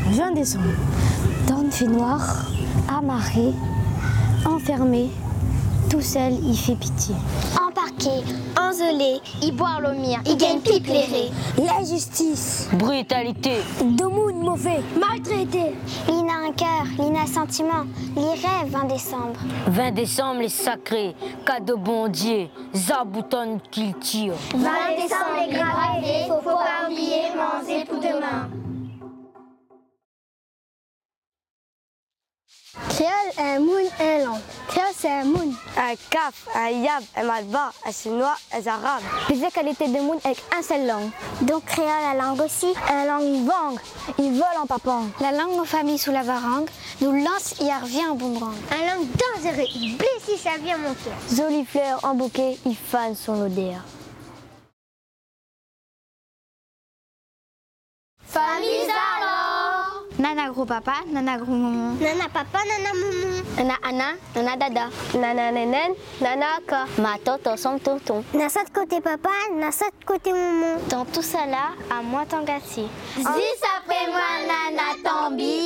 Juin décembre. Dawn fait noir, amarré, enfermé, tout seul, il fait pitié. Embarqué, enzelé, il boire l'eau mire, il gagne pipe l'éré. L'injustice, Brutalité. Domoun mauvais, maltraité. Il n'a un cœur, il n'a un sentiment, il rêve 20 décembre. 20 décembre, les sacrés, cadeau bon Dieu, zaboutonne qu'il tire. 20 décembre, les gravés, faut pas oublier manger pour demain. Créole, un moon, un long. Créole, c'est un moon. Un cap, un yab, un malba, un chinois, un arabe. Plusieurs qualités de moon avec un seul langue. Donc créole la langue aussi. Un langue vang, il vole en papang. La langue nos familles sous la varangue nous lance et revient en boomerang. Un langue dangereux, il blesse si ça vient mon cœur. Jolie fleur en bouquet, il fane son odeur. Famille alors. Nana gros papa, nana gros maman. Nana papa, nana maman. Nana Anna, nana dada. Nana nenen, nana aka. Ma toto son tonton. Nasa de côté papa, nasa de côté maman. Dans tout ça là, à moi t'en gâter. Dis après moi, nana Tambi.